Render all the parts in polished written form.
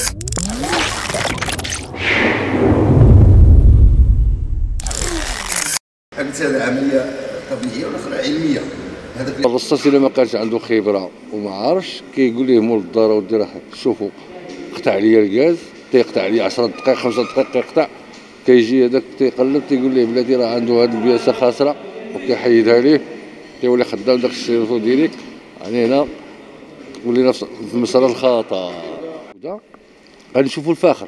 قلت هذه عمليه طبيعيه ولا علميه؟ هذاك الرصاص الا ما كانش عنده خبره وما عارفش كيقول ليه مول الدار اودي راه شوفوا قطع لي الغاز، تيقطع لي 10 دقائق 5 دقائق كيقطع، كيجي هذاك تيقلب تيقول ليه بلاتي راه عنده هذه البياسه خاسره وكيحيدها ليه، كيولي خدام داك السيرفو ديريكت. يعني هنا ولينا في مسار الخطا. غادي نشوفوا الفاخر،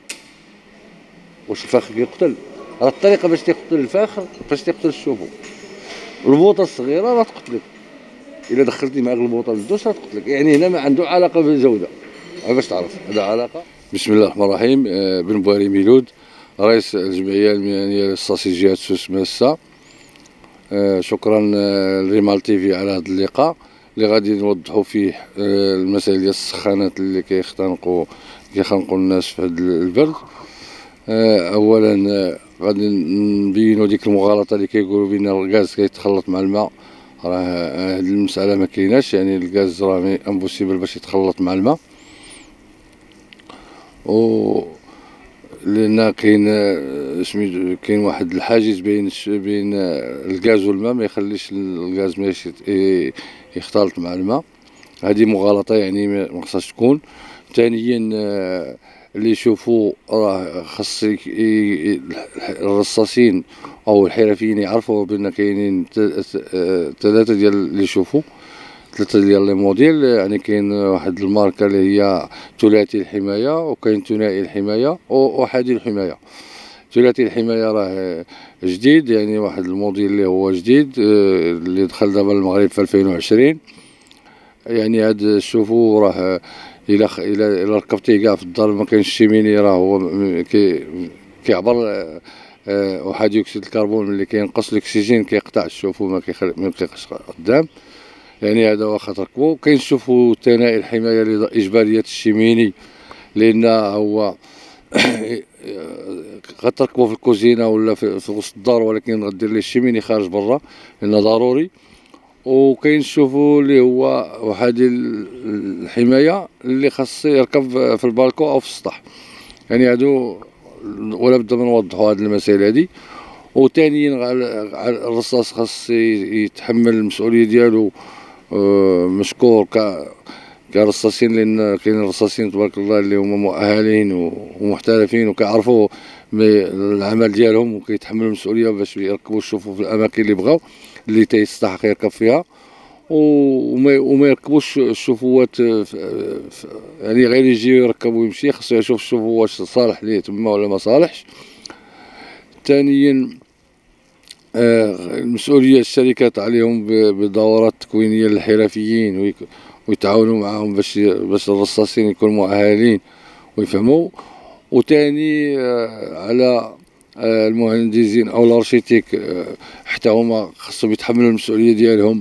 واش الفاخر كيقتل؟ راه الطريقه باش تيقتل الفاخر باش تيقتل الشوفو. البوطه الصغيره راه تقتلك، الا دخلتي معاك البوطه للدوش راه تقتلك. يعني هنا ما عنده علاقه بالجوده، باش تعرف هذا علاقه. بسم الله الرحمن الرحيم. بن بواري ميلود، رئيس الجمعيه المهنيه للاستراتيجيات سوس ماسه. شكرا لريمال تيفي على هذا اللقاء اللي غادي نوضحوا فيه المسائل ديال السخانات اللي كيخنقوا الناس في هذا البرد. اولا غادي نبينوا ديك المغالطه اللي كيقولوا بان الغاز كيتخلط مع الماء. راه هذه المساله ما كايناش، يعني الغاز راه امبوسيبل باش يتخلط مع الماء، و لان كاين واحد الحاجز بين الغاز والماء ما يخليش الغاز ما يختلط مع الماء. هذه مغالطه يعني ما خصهاش تكون. ثانيا اللي يشوفوا راه خاص الرصاصين او الحرفيين يعرفوا بان كاينين ثلاثه ديال اللي يشوفوا ثلاثه ديال لي موديل. يعني كاين واحد الماركه اللي هي ثلاثي الحمايه، وكاين ثنائي الحمايه واحادي الحمايه. ثلاثي الحمايه راه جديد، يعني واحد الموديل اللي هو جديد اللي دخل دابا المغرب في 2020. يعني هاد شوفوا راه الى ركبتيه كاع في الدار ما كاينش شيميني، راه هو كيعبر احادي اكسيد الكربون اللي كينقص الاكسجين كيقطع الشوفو ما كيبقاش قدام. يعني هذا واخا تركبو. كاين شوفو ثنائي الحمايه اللي اجباريه الشيميني، لان هو غتركبو في الكوزينه ولا في وسط الدار، ولكن غدير ليه الشيميني خارج برا لانه ضروري. وكاين شوفو اللي هو احادي الحمايه اللي خاص يركب في البالكو او في السطح. يعني هادو ولا بد من نوضحوا هاد المسائل هادي. وثانيا الرصاص خاص يتحمل المسؤوليه ديالو، مشكور كرصاصين، لان كاين رصاصين تبارك الله اللي هما مؤهلين ومحترفين وكيعرفوا العمل ديالهم وكيتحملوا المسؤوليه باش يركبوا الشوفو في الاماكن اللي بغاو اللي تيستحق يركب فيها، وما يركبوش الشوفوات يعني غير يجي يركب ويمشي. خاصو يشوف الشوفو واش صالح ليه تما ولا ما صالحش. ثانيا المسؤوليه الشركات عليهم بدورات تكوينيه للحرفيين ويتعاونوا معهم باش الرصاصين يكونوا مؤهلين ويفهموا. وثاني على المهندسين او الارشيتيك حتى هما خاصهم يتحملوا المسؤوليه ديالهم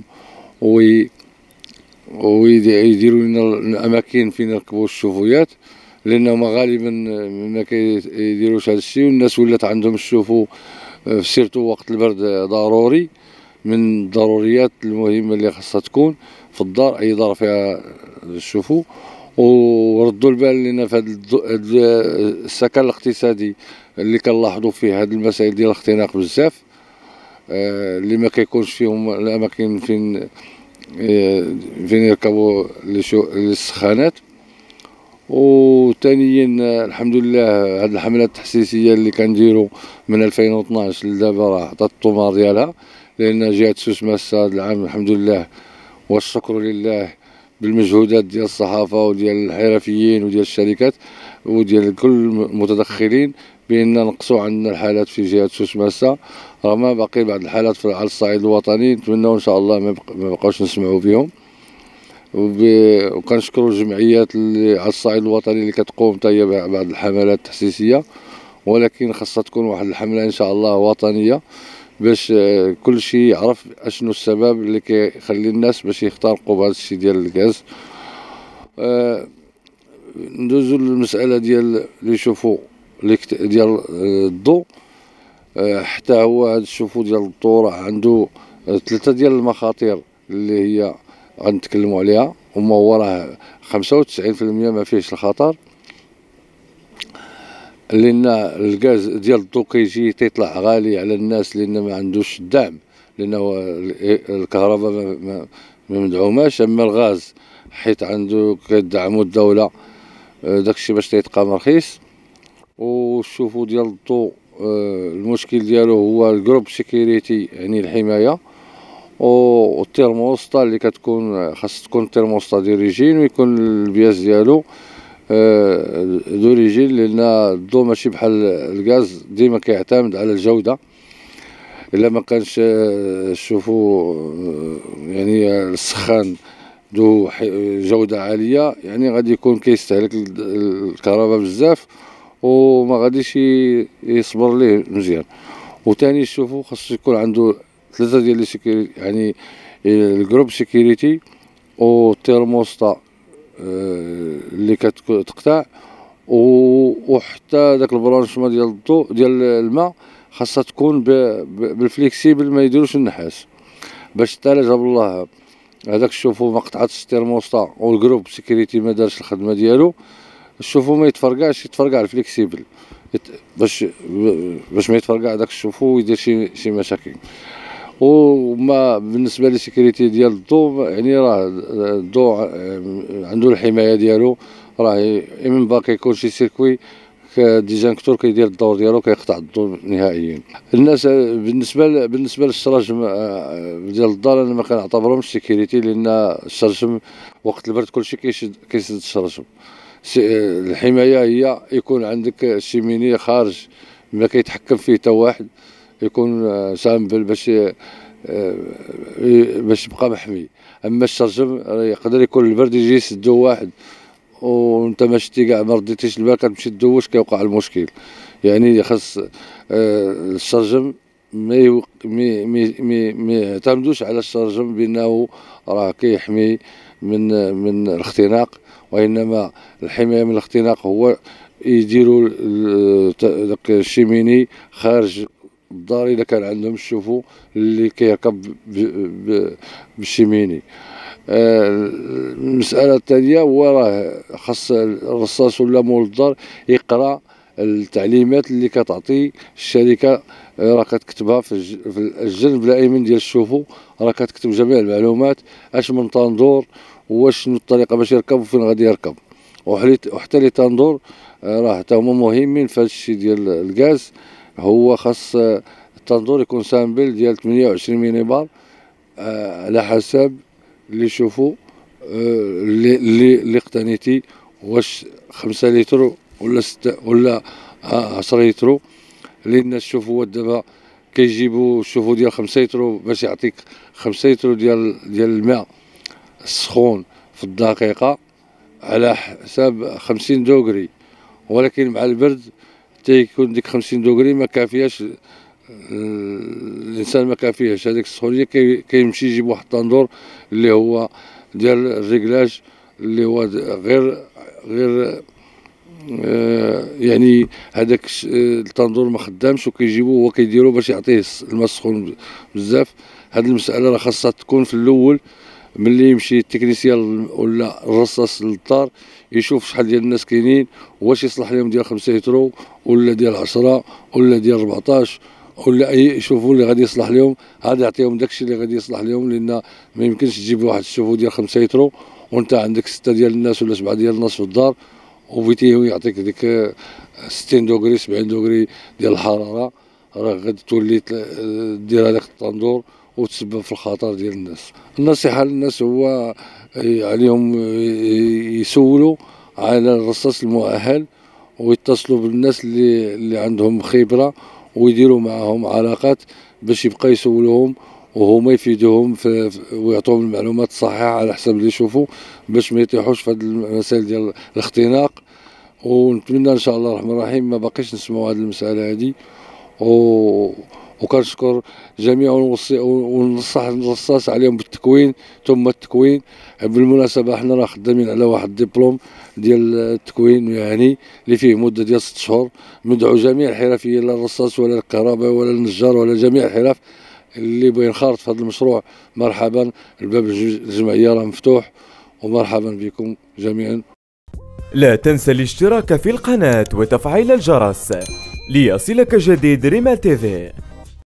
ويديروا لنا الاماكن فين يركبوا الشوفويات، لانهم غالبا ما كيديروش هذا الشيء. والناس ولات عندهم الشوفو سيرتو وقت البرد ضروري، من الضروريات المهمه اللي خاصها تكون في الدار، اي دار فيها الشوفو. وردوا البال لنا في هذا السكن الاقتصادي اللي كنلاحظوا فيه هذه المسائل ديال الاختناق بزاف، اللي ما كيكونش فيهم الاماكن فين يركبوا للسخانات. وثانيا الحمد لله هذه الحملات التحسيسيه اللي كنديروا من 2012 لدابا راه عطات الثمار ديالها، لان جهه سوس ماسه هذا العام الحمد لله والشكر لله بالمجهودات ديال الصحافه وديال الحرفيين وديال الشركات وديال كل المتدخلين بان نقصوا عندنا الحالات في جهه سوس ماسه. رغم باقي بعض الحالات على الصعيد الوطني، نتمنوا ان شاء الله ما بقاوش نسمعوا بهم. وكنشكروا الجمعيات اللي على الصعيد الوطني اللي كتقوم حتى هي ببعض الحملات التحسيسيه، ولكن خاصها تكون واحد الحمله ان شاء الله وطنيه باش كل شيء يعرف اشنو السبب اللي كيخلي الناس باش يخترقوا بهذا الشيء ديال الغاز. ندوزو للمساله ديال اللي يشوفوا ديال الضوء. حتى هو هذا الشوفو ديال الضوء راه عنده ثلاثه ديال المخاطر اللي هي غنتكلموا عليها. هما هو راه 95% ما فيهش الخطر، لان الغاز ديال الضو كيجي تيطلع غالي على الناس لان ما عندوش الدعم، لانه الكهرباء ما مدعوماش. اما الغاز حيت عنده كدعمو الدولة، داكشي باش تيتقام رخيص. وشوفوا ديال الضو المشكل ديالو هو الجروب سيكيوريتي، يعني الحماية، والترموستا اللي كتكون خاص تكون ترموستا ديريجين، ويكون البياس ديالو دوريجين، لان الضو ماشي بحال الغاز ديما كيعتمد على الجودة. الا ما كانش شوفوا يعني السخان ذو جودة عالية، يعني غادي يكون كيستهلك الكهرباء بزاف وما غاديش يصبر ليه مزيان. وثاني شوفوا خاصو يكون عنده 3 ديال لي يعني الجروب سيكيوريتي والترموستا اللي كتقطع، وحتى داك البرانشمون ديال الضوء ديال الماء خاصها تكون بالفليكسيبل، ما يديروش النحاس باش حتى لا جاب الله هذاك شوفوا ما قطعتش الترموستا والجروب سيكيوريتي ما دارش الخدمه ديالو. شوفوا ما يتفرقعش، يتفرقع الفليكسيبل باش ما يتفرقع داك الشوفو ويدير شي مشاكل. وما بالنسبه للسيكوريتي ديال الضو، يعني راه الضو عنده الحمايه ديالو، راه من باقي يكون شي سيركوي ديجانكتور كيدير الدور ديالو كيقطع الضو نهائيا. الناس بالنسبه للشراجم ديال الدار انا ما كنعتبرهمش سيكوريتي، لان الشرجم وقت البرد كلشي كيسد الشرجم. الحمايه هي يكون عندك الشيميني خارج ما كيتحكم فيه حتى واحد، يكون سامبل باش يبقى محمي. اما الشرجم يقدر يكون البرد يجي يسدو واحد وانت ما شتي كاع ما رديتيش البال كتمشي تدوش كيوقع المشكل. يعني خاص الشرجم ما يعتمدوش على الشرجم بانه راه كيحمي من الاختناق، وانما الحمايه من الاختناق هو يديروا داك الشيميني خارج الدار الا كان عندهم الشوفو اللي كيركب بالشيميني. المسألة الثانية هو راه خاص الرصاص ولا مول الدار يقرا التعليمات اللي كتعطي الشركة، راه كتكتبها في الجنب الايمن ديال الشوفو، راه كتكتب جميع المعلومات اش من طندور واش شنو الطريقة باش يركب وفين غادي يركب. وحتى لي طندور راه حتى هما مهمين في هذا الشيء ديال الغاز. هو خاص الطندور يكون سامبل ديال 28 ملي بار على حسب اللي يشوفوا اللي اقتنيتي، واش 5 لتر ولا 6 ولا 10 لتر. لان الشوفو دابا كيجيبوا الشوفو ديال 5 لتر باش يعطيك 5 لتر ديال الماء السخون في الدقيقة على حساب 50 دوغري، ولكن مع البرد تيكون ديك 50 دوغري ما كافياش الانسان، ما كافياش هذيك السخونيه. كيمشي يجيب واحد الطندور اللي هو ديال الريكلاج اللي هو غير يعني هذاك الطندور ما خدامش وكيجيبوه هو كيديروا باش يعطيه الماء السخون بزاف. هذه المساله راه خاصها تكون في الاول ملي يمشي التكنيسيان ولا الرصاص للدار يشوف شحال ديال الناس كاينين، واش يصلح لهم ديال 5 لتر ولا ديال 10 ولا ديال 14 ولا اي يشوفوا اللي غادي يصلح لهم، غادي يعطيهم داكشي اللي غادي يصلح لهم. لان ما يمكنش تجيب واحد الشوفو ديال 5 لتر وانت عندك 6 ديال الناس ولا 7 ديال الناس في الدار، وبيتيه يعطيك ديك 60 دوغري 70 دوغري ديال الحراره، راه غادي تولي دير هذاك الطندور وتسبب في الخطر ديال الناس. النصيحه للناس هو عليهم يسولوا على الرصاص المؤهل ويتصلوا بالناس اللي عندهم خبره ويديروا معهم علاقات باش يبقى يسولوهم وهما يفيدوهم ويعطوهم المعلومات الصحيحه على حسب اللي يشوفوا باش ما يطيحوش في هذه المسائل ديال الاختناق. ونتمنى ان شاء الله الرحمن الرحيم ما باقيش نسمعوا هذه المساله هذه. وكنشكر جميع وننصح الرصاص عليهم بالتكوين ثم التكوين. بالمناسبه احنا راه خدامين على واحد الدبلوم ديال التكوين يعني اللي فيه مده ديال 6 شهور. ندعو جميع الحرفيين لا الرصاص ولا الكهرباء ولا النجار ولا جميع الحرف اللي بغى ينخرط في هذا المشروع مرحبا. الباب الجمعيه راه مفتوح ومرحبا بكم جميعا. لا تنسى الاشتراك في القناة وتفعيل الجرس ليصلك جديد ريما تيفي.